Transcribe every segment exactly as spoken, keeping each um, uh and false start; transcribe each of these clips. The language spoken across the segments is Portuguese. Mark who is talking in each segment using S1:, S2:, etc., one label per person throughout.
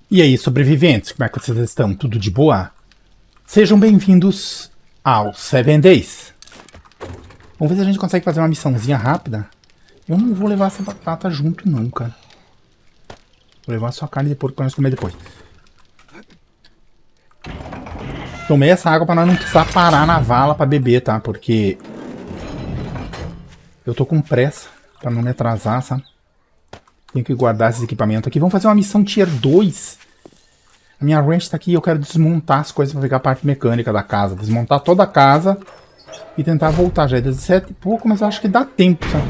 S1: E aí, sobreviventes, como é que vocês estão? Tudo de boa? Sejam bem-vindos ao Seven Days. Vamos ver se a gente consegue fazer uma missãozinha rápida. Eu não vou levar essa batata junto não, cara. Vou levar só a carne de porco pra nós comer depois. Tomei essa água pra nós não precisar parar na vala pra beber, tá? Porque eu tô com pressa pra não me atrasar, sabe? Tenho que guardar esses equipamentos aqui. Vamos fazer uma missão tier dois. A minha ranch tá aqui e eu quero desmontar as coisas pra pegar a parte mecânica da casa. Desmontar toda a casa e tentar voltar. Já é dezessete e pouco, mas eu acho que dá tempo, sabe?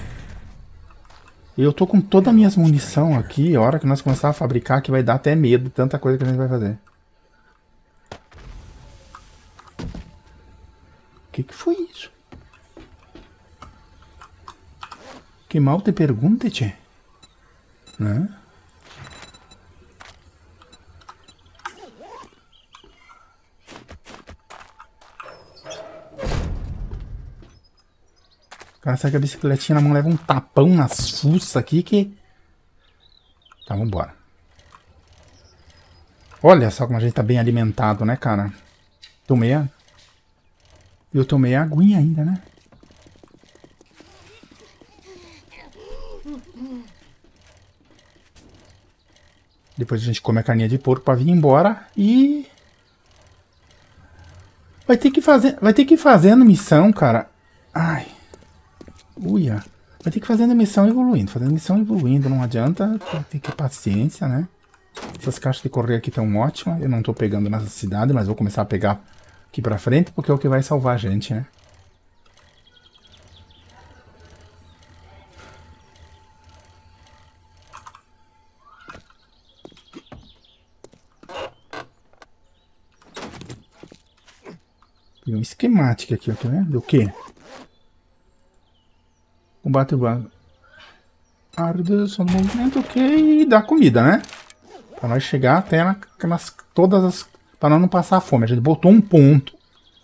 S1: Eu tô com todas as minhas munição aqui. A hora que nós começar a fabricar que vai dar até medo. Tanta coisa que a gente vai fazer. O que que foi isso? Que mal te pergunte, tchê. Né? Cara, sai que a bicicletinha na mão leva um tapão nas fuças aqui que... Tá, vambora. Olha só como a gente tá bem alimentado, né, cara? Tomei a... Eu tomei a aguinha ainda, né? Depois a gente come a carninha de porco pra vir embora e... Vai ter que fazer... Vai ter que ir fazendo missão, cara. Ai... Uia. Vai ter que fazer a missão evoluindo. Fazendo missão evoluindo. Não adianta. Tem que ter paciência, né? Essas caixas de correio aqui estão ótimas. Eu não tô pegando nessa cidade, mas vou começar a pegar aqui pra frente, porque é o que vai salvar a gente, né? Tem um esquemático aqui, ó. Tá vendo? Do quê? Combate o arduação do movimento, ok, e dá comida, né? Pra nós chegar até naquelas, todas as... Pra nós não passar fome. A gente botou um ponto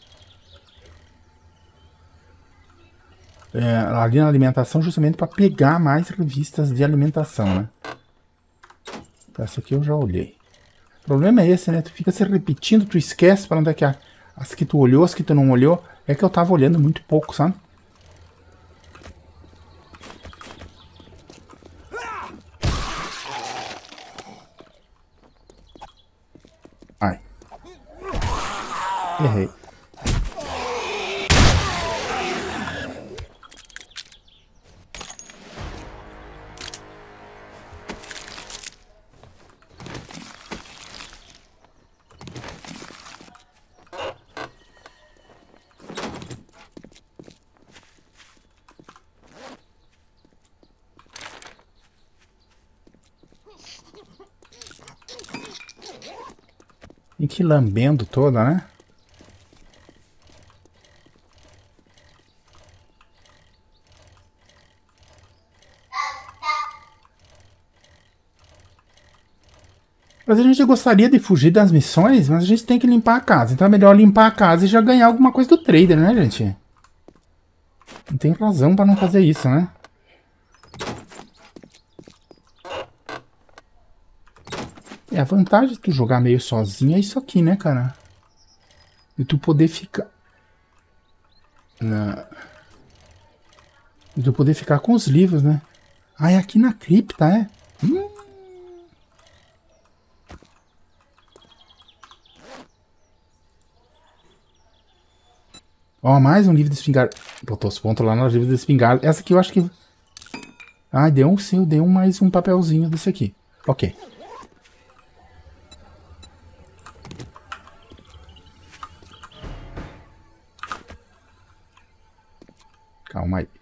S1: é, ali na alimentação justamente pra pegar mais revistas de alimentação, né? Essa aqui eu já olhei. O problema é esse, né? Tu fica se repetindo, tu esquece pra onde é que a, as que tu olhou, as que tu não olhou. É que eu tava olhando muito pouco, sabe? Ai. Errei. E que lambendo toda, né? Mas a gente gostaria de fugir das missões, mas a gente tem que limpar a casa. Então é melhor limpar a casa e já ganhar alguma coisa do trader, né, gente? Não tem razão pra não fazer isso, né? É, a vantagem de tu jogar meio sozinho é isso aqui, né, cara? E tu poder ficar... Na... E tu poder ficar com os livros, né? Ah, é aqui na cripta, é? Hum. Ó, mais um livro de espingarda. Botou os pontos lá no livro de espingarda. Essa aqui eu acho que... Ah, deu um sim, deu mais um papelzinho desse aqui. Ok. Calma aí.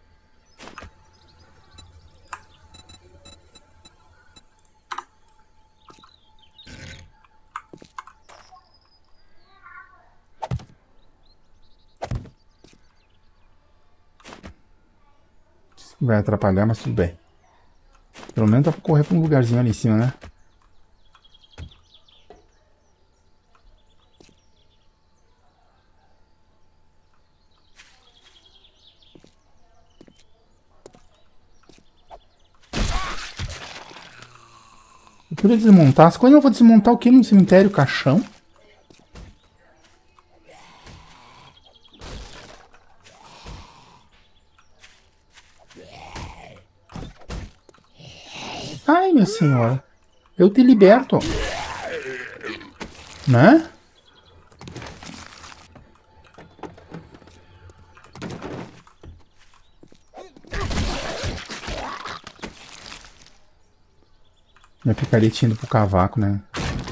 S1: Vai atrapalhar, mas tudo bem. Pelo menos dá pra correr pra um lugarzinho ali em cima, né? Eu queria desmontar. As coisas eu vou desmontar o que no cemitério? Caixão? Ai, minha senhora. Eu te liberto. Né? Minha picareta indo pro cavaco, né?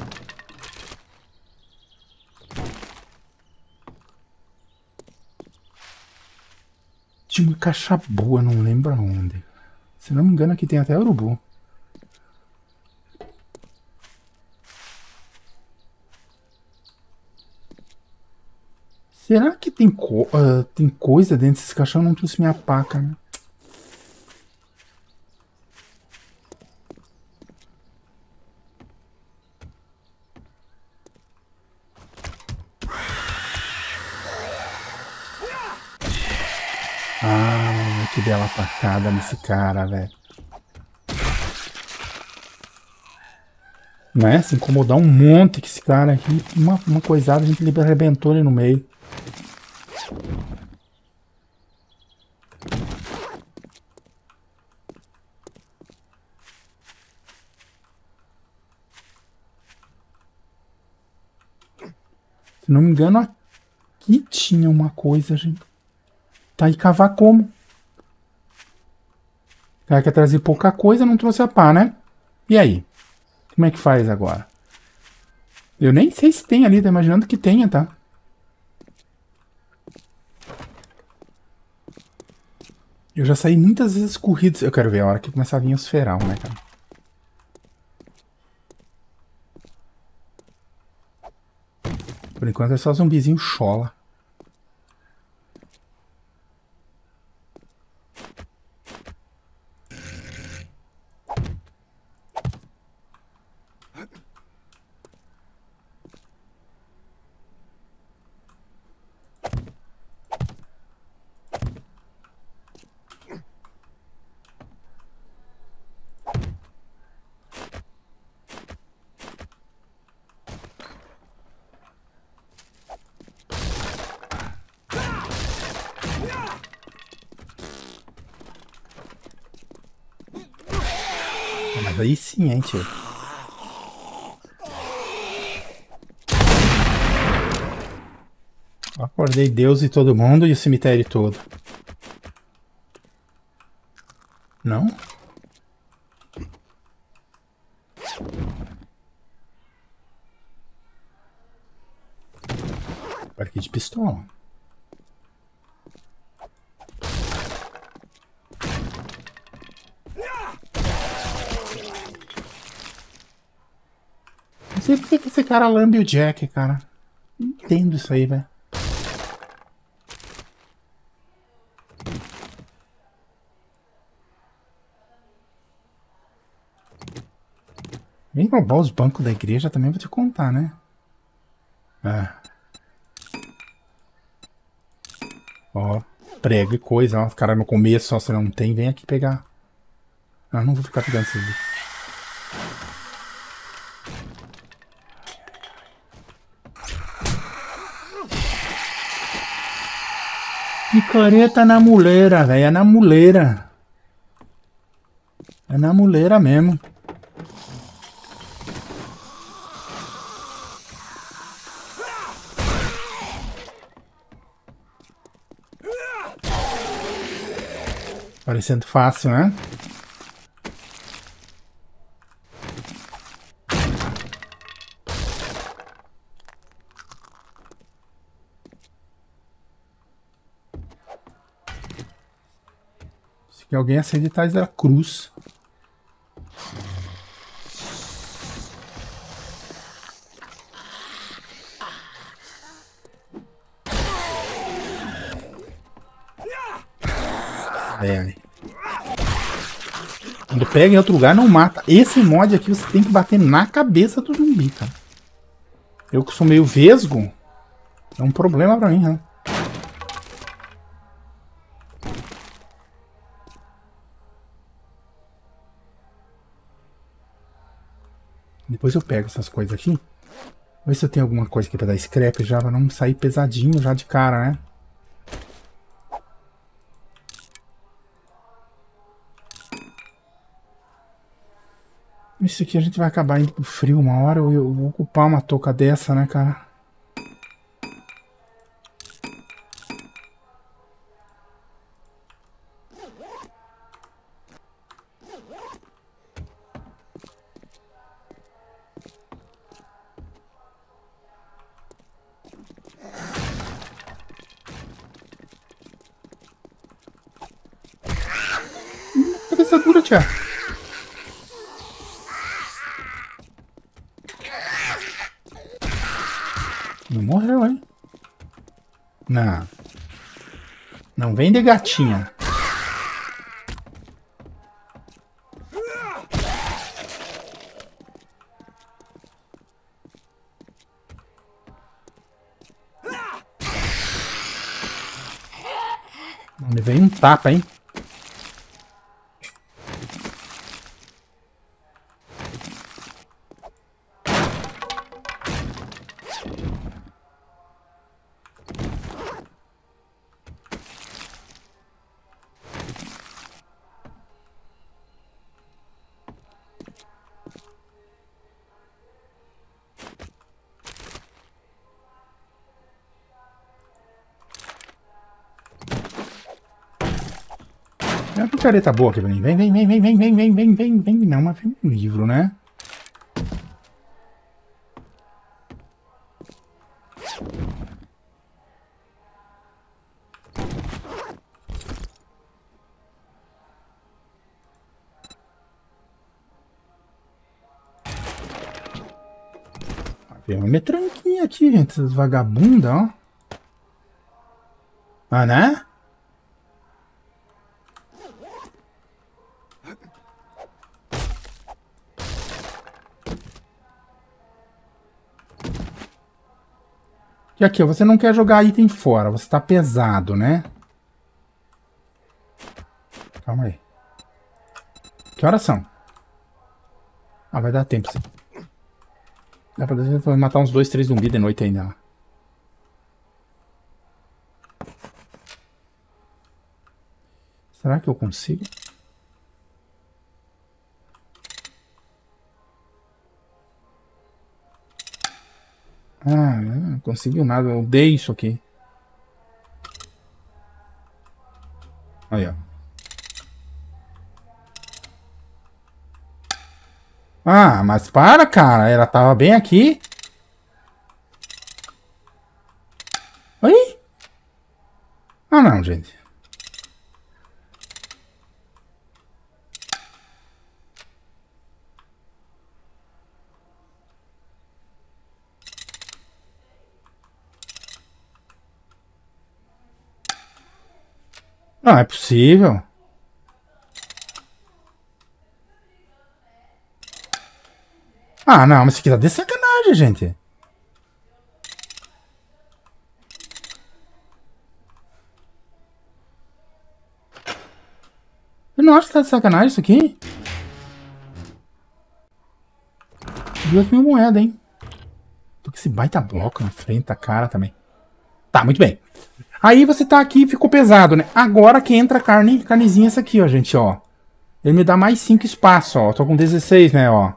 S1: Tinha uma caixa boa, não lembro onde. Se não me engano, aqui tem até urubu. Será que tem, co uh, tem coisa dentro desse caixão? Eu não trouxe minha paca, né? Ah, que bela facada nesse cara, velho. Não é? Se incomodar um monte que esse cara aqui. Uma, uma coisada, a gente arrebentou ele no meio. Se não me engano, aqui tinha uma coisa, gente. Tá aí cavar como? O cara quer trazer pouca coisa, não trouxe a pá, né? E aí? Como é que faz agora? Eu nem sei se tem ali, tô imaginando que tenha, tá? Eu já saí muitas vezes corridos. Eu quero ver a hora que começar a vir os feral, né, cara? Por enquanto é só zumbizinho chola. Mas aí sim, hein, tio. Acordei Deus e todo mundo e o cemitério todo. Não? Parque de pistola. Não sei por que esse cara lambe o Jack, cara. Não entendo isso aí, velho. Vem roubar os bancos da igreja também, vou te contar, né? Ah. Ó, prego e coisa, ó. Os caras no começo, ó, se não tem, vem aqui pegar. Ah, não vou ficar pegando esses bichos. Picareta na muleira, velho. É na muleira. É na muleira mesmo. Parecendo fácil, né? Se alguém acende atrás da cruz. É. Quando pega em outro lugar, não mata. Esse mod aqui você tem que bater na cabeça do zumbi, cara. Eu que sou meio vesgo, é um problema pra mim, né? Depois eu pego essas coisas aqui. Ver se eu tenho alguma coisa aqui pra dar scrap já, pra não sair pesadinho já de cara, né? Isso aqui a gente vai acabar indo pro frio uma hora. Eu, eu vou ocupar uma touca dessa, né, cara? Cabeça dura, tia. Não morreu, hein? Não. Não vem de gatinha. Me veio um tapa, hein? É uma picareta boa aqui pra mim. Vem, vem, vem, vem, vem, vem, vem, vem, vem, vem. Não, mas vem um livro, né? Tem uma metranquinha aqui, gente. Essas vagabundas, ó. Ah, né? E aqui, ó, você não quer jogar item fora. Você tá pesado, né? Calma aí. Que horas são? Ah, vai dar tempo, sim. Dá pra matar uns dois, três zumbis de noite ainda. Será que eu consigo? Ah, não conseguiu nada. Eu odeio isso aqui. Aí, ó. Ah, mas para, cara. Ela tava bem aqui. Oi? Ah, não, gente. Não, é possível. Ah, não, mas isso aqui tá de sacanagem, gente. Eu não acho que tá de sacanagem isso aqui. Duas mil moedas, hein? Tô com esse baita bloco na frente da cara também. Tá, muito bem. Aí você tá aqui e ficou pesado, né? Agora que entra a carne, carnezinha essa aqui, ó, gente, ó. Ele me dá mais cinco espaço, ó. Tô com dezesseis, né, ó.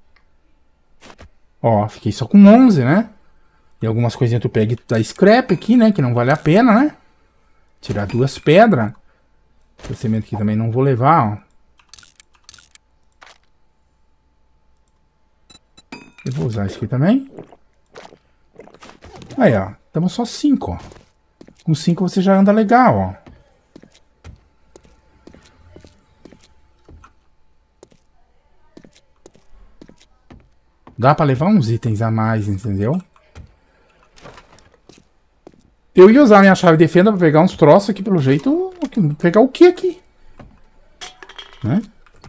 S1: Ó, fiquei só com onze, né? E algumas coisinhas tu pega da scrap aqui, né? Que não vale a pena, né? Tirar duas pedras. Esse cimento aqui também não vou levar, ó. Eu vou usar isso aqui também. Aí, ó. Estamos só cinco, ó. Com cinco você já anda legal, ó. Dá pra levar uns itens a mais, entendeu? Eu ia usar minha chave de fenda pra pegar uns troços aqui, pelo jeito. Pegar o que aqui? Né?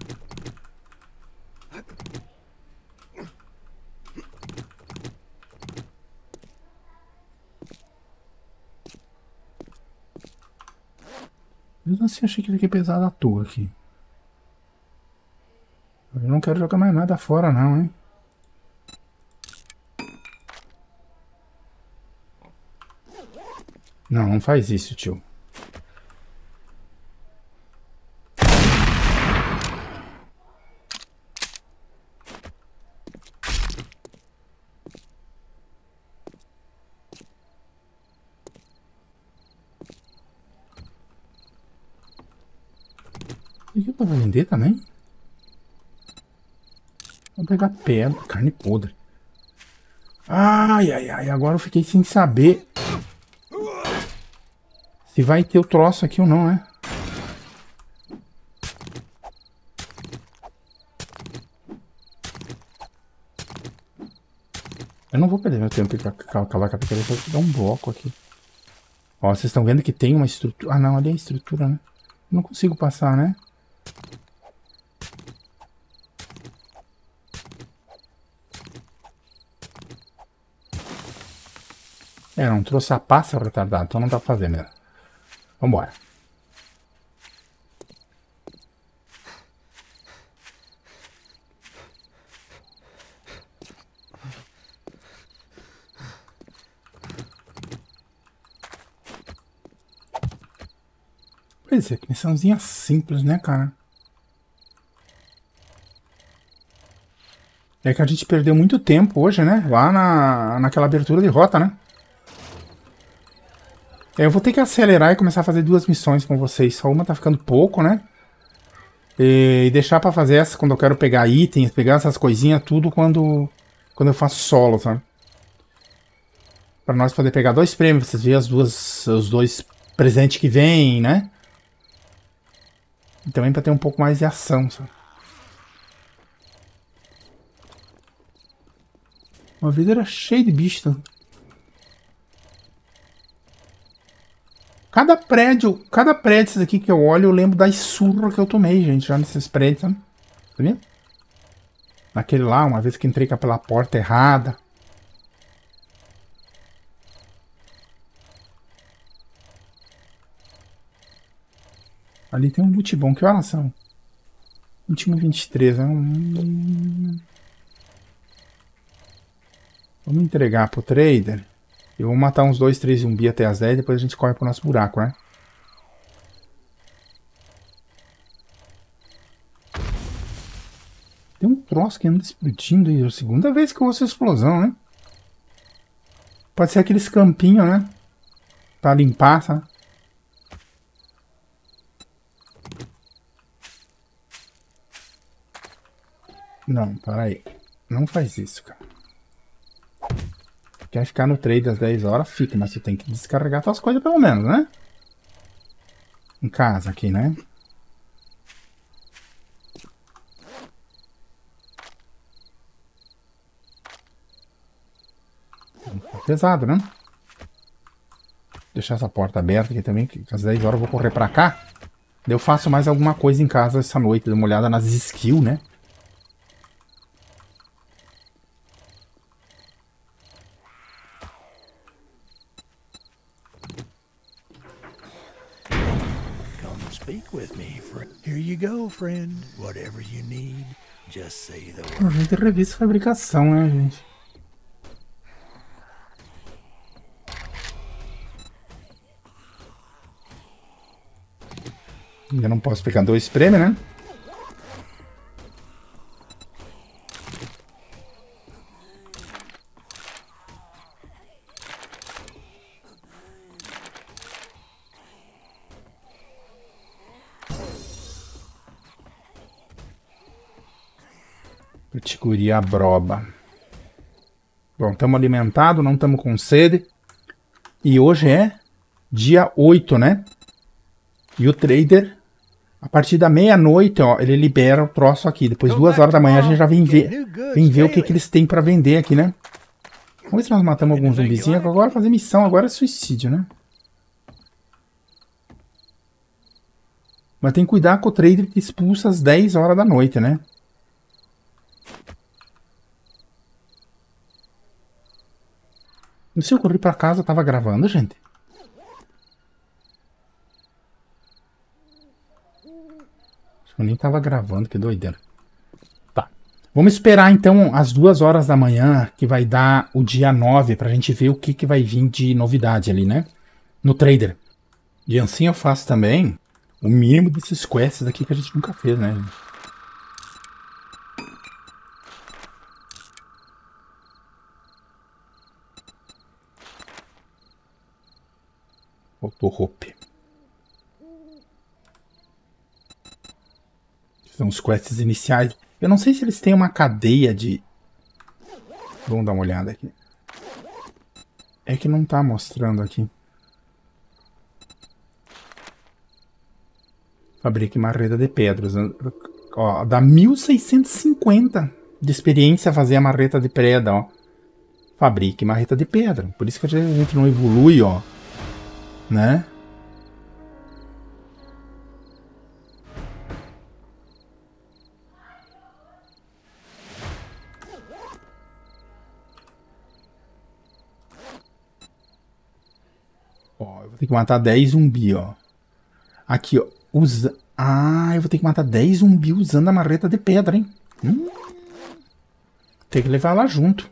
S1: Eu assim achei que fiquei pesado à toa aqui. Eu não quero jogar mais nada fora, não, hein? Não, não faz isso, tio. Isso pra vender também? Vou pegar pedra, carne podre. Ai, ai, ai, agora eu fiquei sem saber se vai ter o troço aqui ou não, né? Eu não vou perder meu tempo pra cavar capitão, eu vou dar um bloco aqui. Ó, vocês estão vendo que tem uma estrutura... Ah, não, ali é a estrutura, né? Eu não consigo passar, né? É, não trouxe a passa retardado, então não dá pra fazer mesmo. Vambora. Pois é, que missãozinha simples, né, cara? É que a gente perdeu muito tempo hoje, né? Lá na, naquela abertura de rota, né? É, eu vou ter que acelerar e começar a fazer duas missões com vocês. Só uma tá ficando pouco, né? E, e deixar pra fazer essa quando eu quero pegar itens, pegar essas coisinhas, tudo quando, quando eu faço solo, sabe? Pra nós poder pegar dois prêmios, vocês verem as duas, os dois presentes que vêm, né? E também pra ter um pouco mais de ação, sabe? Uma vez era cheio de bicho, tá? Cada prédio, cada prédio desses aqui que eu olho, eu lembro das surras que eu tomei, gente, já nesses prédios, sabe? Tá vendo? Naquele lá, uma vez que entrei pela porta errada. Ali tem um loot bom, que horas são? vinte e uma e vinte e três, né? Hum... Vamos entregar pro trader. E vamos matar uns dois, três zumbi até as dez, depois a gente corre pro nosso buraco, né? Tem um troço que anda explodindo aí. É a segunda vez que eu ouço explosão, né? Pode ser aqueles campinhos, né? Pra limpar, sabe? Não, para aí. Não faz isso, cara. Quer ficar no trade às dez horas? Fica, mas você tem que descarregar suas coisas pelo menos, né? Em casa aqui, né? Tá pesado, né? Deixar essa porta aberta aqui também, que às dez horas eu vou correr pra cá. Daí eu faço mais alguma coisa em casa essa noite, dou uma olhada nas skills, né?
S2: Speak with me, friend. Here you go, friend. Whatever you need, just say the word.
S1: Projeto de revista e fabricação, né, gente? Ainda não posso pegar dois prêmios, né? Categoria broba. Bom, estamos alimentados, não estamos com sede. E hoje é dia oito, né? E o trader, a partir da meia-noite, ó, ele libera o troço aqui. Depois, duas horas da manhã, a gente já vem ver, vem ver o que, que eles têm pra vender aqui, né? Vamos ver se nós matamos algum zumbizinho. Agora fazer missão, agora é suicídio, né? Mas tem que cuidar com o trader que expulsa às dez horas da noite, né? Se eu correr pra casa, eu tava gravando, gente. Acho que eu nem tava gravando, que doideira. Tá. Vamos esperar, então, as duas horas da manhã, que vai dar o dia nove, pra gente ver o que, que vai vir de novidade ali, né? no trader. E assim eu faço também o mínimo desses quests aqui que a gente nunca fez, né? Faltou roupa. São os quests iniciais. Eu não sei se eles têm uma cadeia de... Vamos dar uma olhada aqui. É que não tá mostrando aqui. Fabrique marreta de pedras. Ó, dá mil seiscentos e cinquenta de experiência fazer a marreta de pedra, ó. Fabrique marreta de pedra. Por isso que a gente não evolui, ó. Né? Ó, eu vou ter que matar dez zumbi, ó. Aqui, ó. Usa... Ah, eu vou ter que matar dez zumbi usando a marreta de pedra, hein? Hum. Tem que levar lá junto.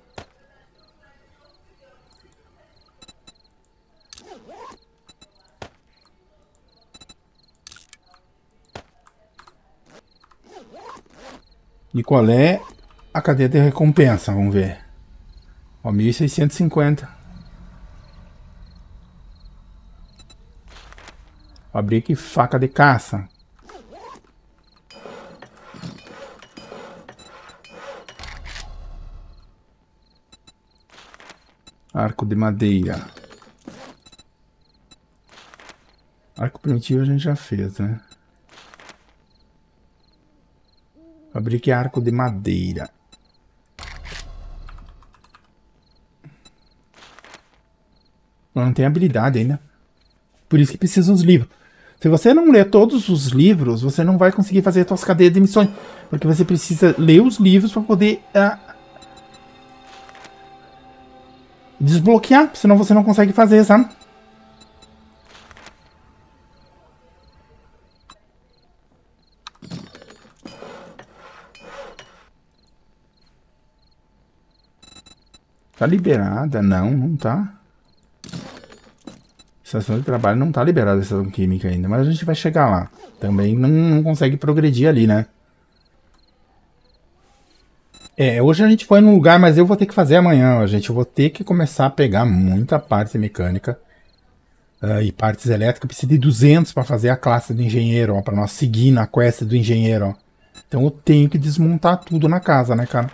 S1: E qual é a cadeia de recompensa? Vamos ver. Ó, mil seiscentos e cinquenta. Fabrique faca de caça. Arco de madeira. Arco primitivo a gente já fez, né? Fabrique arco de madeira. Não tem habilidade ainda. Por isso que precisa dos livros. Se você não ler todos os livros, você não vai conseguir fazer as suas cadeias de missões. Porque você precisa ler os livros para poder uh, desbloquear. Senão você não consegue fazer, sabe? Tá liberada? Não, não tá. Estação de trabalho não tá liberada, a estação química ainda. Mas a gente vai chegar lá. Também não, não consegue progredir ali, né? É, hoje a gente foi num lugar, mas eu vou ter que fazer amanhã, ó, gente. Eu vou ter que começar a pegar muita parte mecânica. Uh, e partes elétricas. Precisa de duzentos para fazer a classe do engenheiro, ó. Pra nós seguir na quest do engenheiro, ó. Então eu tenho que desmontar tudo na casa, né, cara?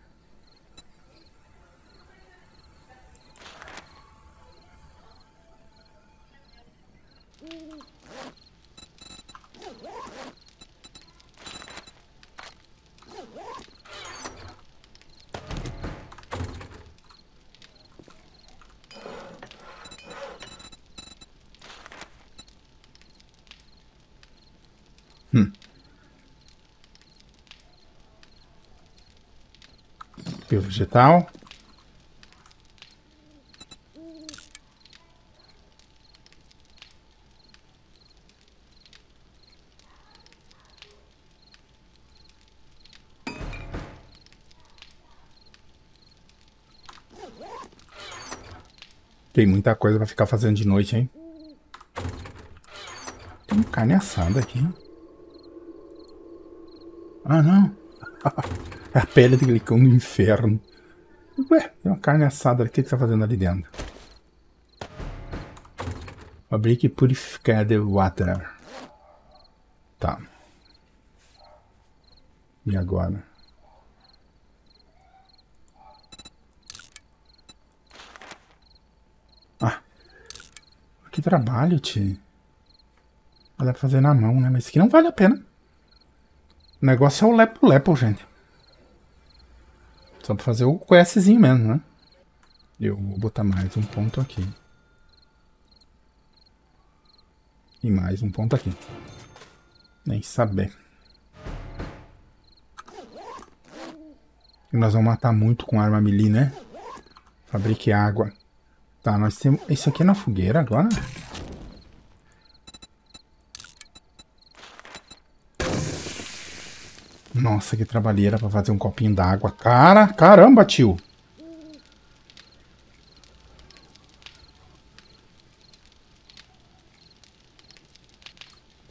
S1: Hum. Pio vegetal. Tem muita coisa pra ficar fazendo de noite, hein? Tem carne assada aqui. Ah, não. É a pele de glicão do inferno. Ué, tem uma carne assada ali. O que você tá fazendo ali dentro? Fabrique purificado water. Tá. E agora? Ah. Que trabalho, tio. Dá pra fazer na mão, né? Mas isso aqui não vale a pena. O negócio é o lepo-lepo, gente. Só pra fazer o questzinho mesmo, né? Eu vou botar mais um ponto aqui. E mais um ponto aqui. Nem saber. E nós vamos matar muito com arma melee, né? Fabrique água. Tá, nós temos... Isso aqui é na fogueira agora? Nossa, que trabalheira pra fazer um copinho d'água. Cara, caramba, tio.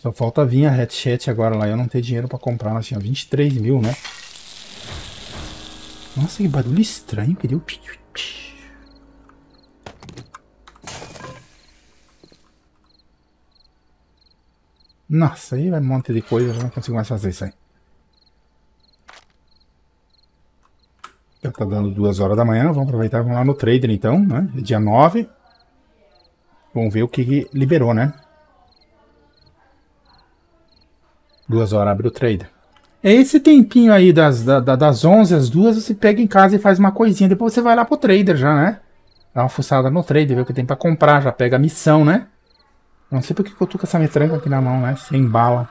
S1: Só falta vir a headset agora lá. Eu não tenho dinheiro pra comprar. Nós tínhamos vinte e três mil, né? Nossa, que barulho estranho que deu. Nossa, aí vai um monte de coisa. Eu não consigo mais fazer isso aí. Já tá dando duas horas da manhã. Vamos aproveitar e vamos lá no trader então, né? É dia nove. Vamos ver o que, que liberou, né? Duas horas abre o trader. É esse tempinho aí das, da, das onze às duas, você pega em casa e faz uma coisinha. Depois você vai lá pro trader já, né? Dá uma fuçada no trader, ver o que tem pra comprar. Já pega a missão, né? Não sei porque que eu tô com essa metranca aqui na mão, né? Sem bala.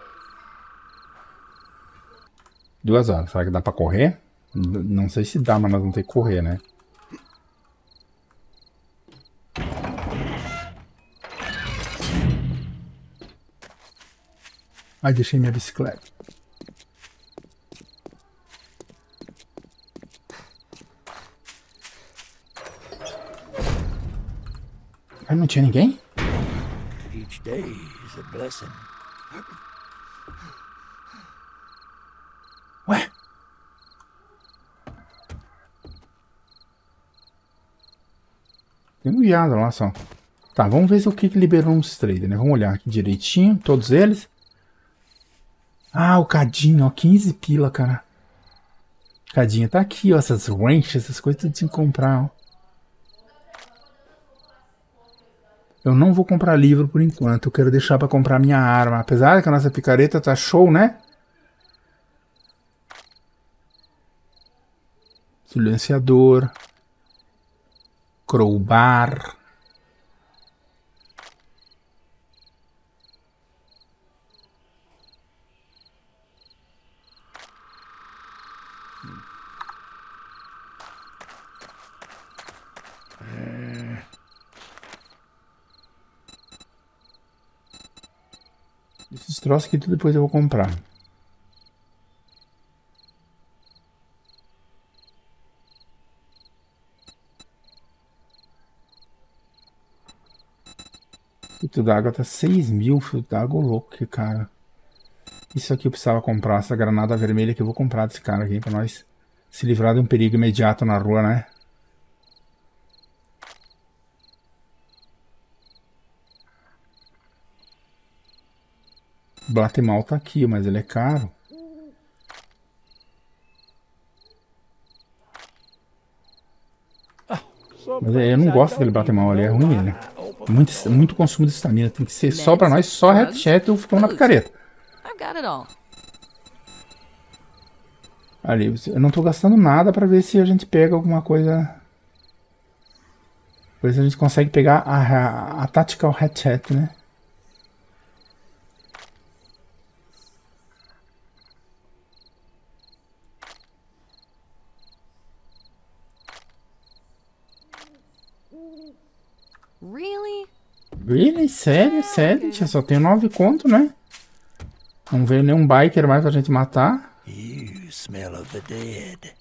S1: Duas horas. Será que dá pra correr? Não sei se dá, mas nós vamos ter que correr, né? Ai, deixei minha bicicleta. Ai, não tinha ninguém?
S2: Each day is a blessing.
S1: Ué? Tem um viado lá só. Tá, vamos ver o que, que liberou nos traders, né? Vamos olhar aqui direitinho, todos eles. Ah, o cadinho, ó, quinze pila, cara. O cadinho tá aqui, ó, essas wrenches, essas coisas tudo sem comprar, ó. Eu não vou comprar livro por enquanto, eu quero deixar pra comprar minha arma. Apesar que a nossa picareta tá show, né? Silenciador. Crowbar. Esses troços aqui tudo depois eu vou comprar. Filtro d'água tá seis mil, filtro d'água louco, que cara. Isso aqui eu precisava comprar, essa granada vermelha que eu vou comprar desse cara aqui, pra nós se livrar de um perigo imediato na rua, né? O Blatemal tá aqui, mas ele é caro. Mas eu não gosto daquele Blatemal ali, é ruim ele. Muito, muito consumo de estamina, tem que ser só pra nós, só headset ou ficamos na picareta. Ali, eu não tô gastando nada pra ver se a gente pega alguma coisa. Ver se a gente consegue pegar a, a, a Tactical Headset, né?
S3: Really?
S1: Really? Sério? Sério? Tia, só tenho nove conto, né? Não veio nenhum biker mais pra gente matar.
S2: You smell of the dead.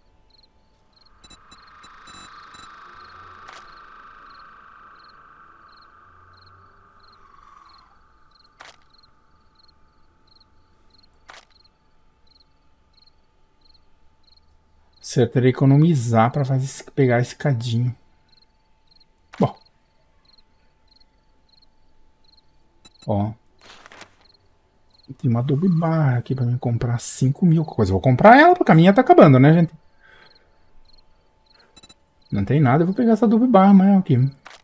S1: Certo, era economizar pra fazer esse, pegar esse cadinho. Bom. Ó. Tem uma double barra aqui pra mim comprar cinco mil coisas. Vou comprar ela porque a minha tá acabando, né, gente? Não tem nada, eu vou pegar essa double barra amanhã aqui.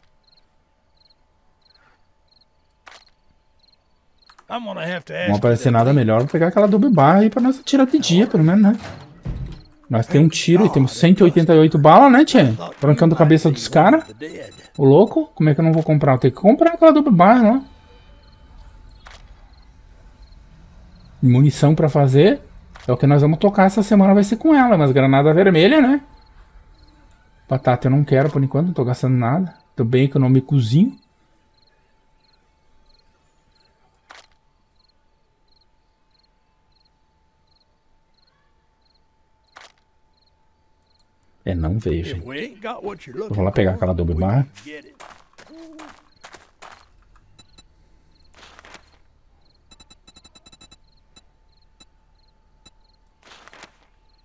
S1: Não aparecer nada melhor, vou pegar aquela double barra aí pra nós tirar de dia, pelo menos, né? Nós temos um tiro e temos cento e oitenta e oito balas, né, tchê? Trancando a cabeça dos caras. O louco? Como é que eu não vou comprar? Eu tenho que comprar aquela double barra lá. Munição pra fazer. É o que nós vamos tocar essa semana, vai ser com ela. Mas granada vermelha, né? Batata eu não quero por enquanto, não tô gastando nada. Tô bem econômicozinho. É, não veio, gente. Eu vou lá pegar aquela double barra.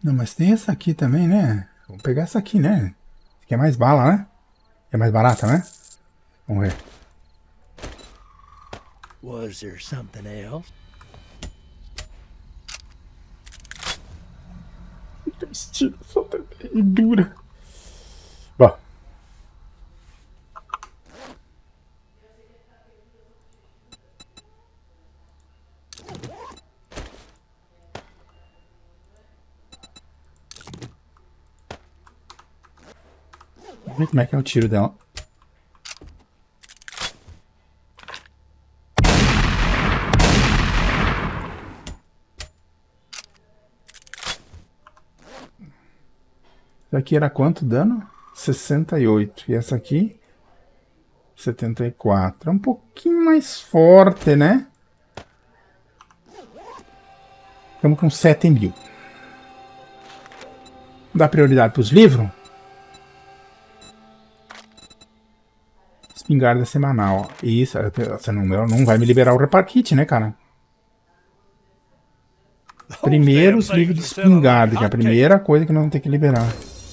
S1: Não, mas tem essa aqui também, né? Vamos pegar essa aqui, né? Que é mais bala, né? É mais barata, né? Vamos ver.
S2: Was there something else?
S1: Estilo, só e dura. Bom. Vamos ver como é que é o tiro dela. Essa aqui era quanto dano? sessenta e oito. E essa aqui? setenta e quatro. É um pouquinho mais forte, né? Estamos com sete mil. Dá prioridade para os livros? Espingarda semanal. Isso, essa número não vai me liberar o Repar Kit, né, cara? Primeiro os livros de espingarda, que é a primeira coisa que nós vamos ter que liberar.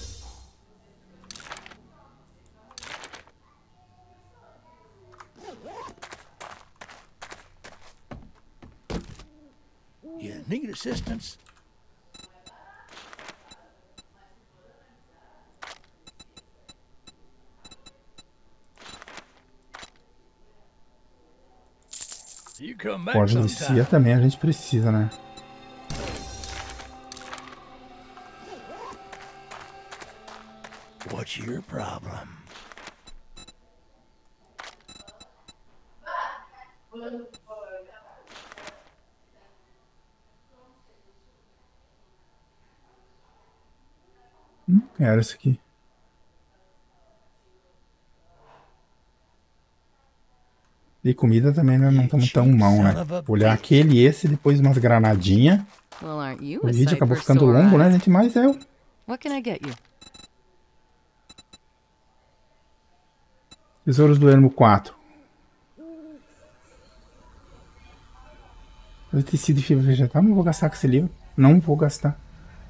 S2: You need assistance? You come back
S1: Forja de
S2: sometime.
S1: cia também a gente precisa, né?
S2: What's your problem?
S1: Hum, era isso aqui. E comida também né, não estamos tão mal, né? Vou olhar aquele e esse, depois umas granadinhas.
S3: Well, aren't you
S1: O
S3: a
S1: vídeo
S3: sight
S1: acabou
S3: for
S1: ficando
S3: sore
S1: longo, né,
S3: eyes?
S1: gente? Mas é o...
S3: What can I get you?
S1: Tesouros do Ermo quatro. Fazer tecido de fibra vegetal. Não vou gastar com esse livro. Não vou gastar.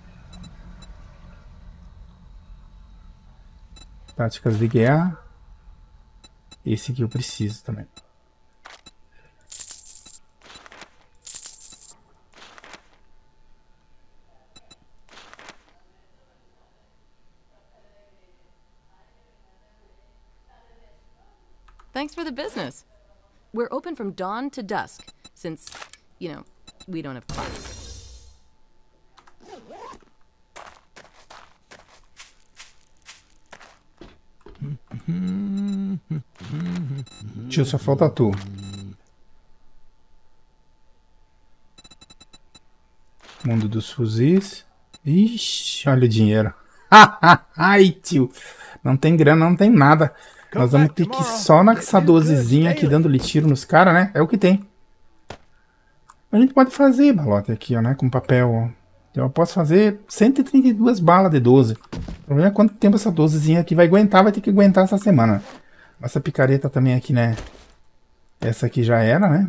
S1: Táticas de guerra. Esse aqui eu preciso também.
S3: Thanks for the business. We're open from dawn to dusk, since, you know, we don't have class.
S1: Tio, só falta tu. Mundo dos fuzis. Ixi, olha o dinheiro. Ai, tio. Não tem grana, não tem nada. Nós vamos ter que ir só nessa dozezinha aqui dando-lhe tiro nos caras, né? É o que tem. A gente pode fazer balote aqui, ó, né? Com papel, ó. Então eu posso fazer cento e trinta e duas balas de doze. O problema é quanto tempo essa dozezinha aqui vai aguentar. Vai ter que aguentar essa semana. Essa picareta também aqui, né? Essa aqui já era, né?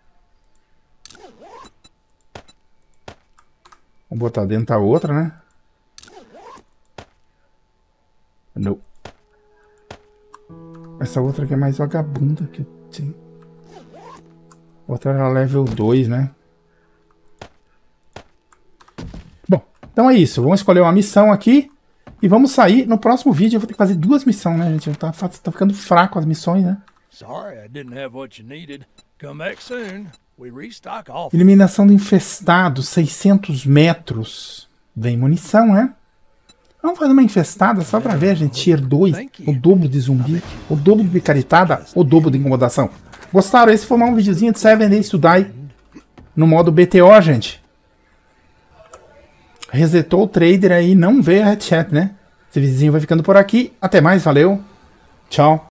S1: Vou botar dentro da outra, né? Não. Essa outra aqui é mais vagabunda que eu tenho. Outra era level dois, né? Bom, então é isso. Vamos escolher uma missão aqui. E vamos sair. No próximo vídeo eu vou ter que fazer duas missões, né, gente? Tá, tá ficando fraco as missões, né?
S2: Sorry I didn't have what you needed. Come back soon. We restock all.
S1: Eliminação do infestado, seiscentos metros. Vem munição, né? Vamos fazer uma infestada só pra ver, gente. Tier dois, o dobro de zumbi, o dobro de picaretada, o dobro de incomodação. Gostaram? Esse foi mais um videozinho de Seven Days to Die no modo B T O, gente. Resetou o trader aí, não veio a headshot, né? Esse vizinho vai ficando por aqui. Até mais, valeu. Tchau.